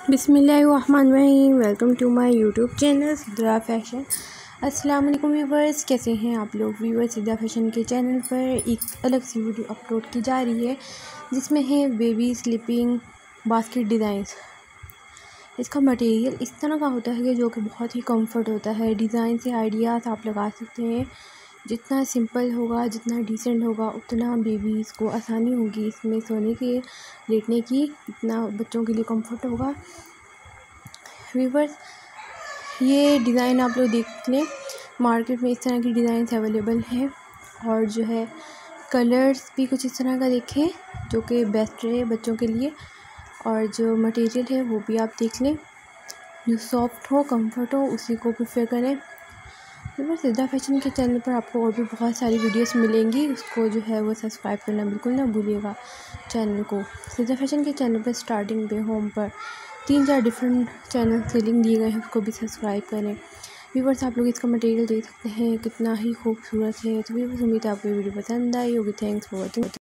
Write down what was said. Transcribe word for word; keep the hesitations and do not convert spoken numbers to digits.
बिस्मिल्लाहिर्रहमानिर्रहीम। Welcome to my YouTube channel Sidra fashion. अस्सलाम वालेकुम व्यूवर्स, कैसे हैं आप लोग। व्यूवर्स, सिद्रा फैशन के चैनल पर एक अलग सी वीडियो अपलोड की जा रही है जिसमें है बेबी स्लीपिंग बास्केट डिज़ाइंस। इसका मटेरियल इस तरह का होता है कि जो कि बहुत ही कंफर्ट होता है। डिज़ाइन से आइडियाज़ आप लगा सकते हैं। जितना सिंपल होगा, जितना डिसेंट होगा, उतना बेबीज़ को आसानी होगी इसमें सोने के, लेटने की, इतना बच्चों के लिए कंफर्ट होगा। व्यूवर्स, ये डिज़ाइन आप लोग देख लें, मार्केट में इस तरह की डिज़ाइंस अवेलेबल हैं। और जो है कलर्स भी कुछ इस तरह का देखें जो कि बेस्ट रहे बच्चों के लिए। और जो मटेरियल है वो भी आप देख लें, जो सॉफ्ट हो, कंफर्ट हो, उसी को प्रेफर करें। व्यूवर्स, सिद्रा फैशन के चैनल पर आपको और भी बहुत सारी वीडियोस मिलेंगी, उसको जो है वो सब्सक्राइब करना बिल्कुल ना भूलिएगा चैनल को। सिद्रा फैशन के चैनल पर स्टार्टिंग पे होम पर तीन चार डिफरेंट चैनल के लिंक दिए गए हैं, उसको भी सब्सक्राइब करें। व्यूवर्स, आप लोग इसका मटेरियल देख सकते हैं कितना ही खूबसूरत है। तो व्यूवर्स, उम्मीद है आपको ये वीडियो पसंद आई होगी। Thanks for watching.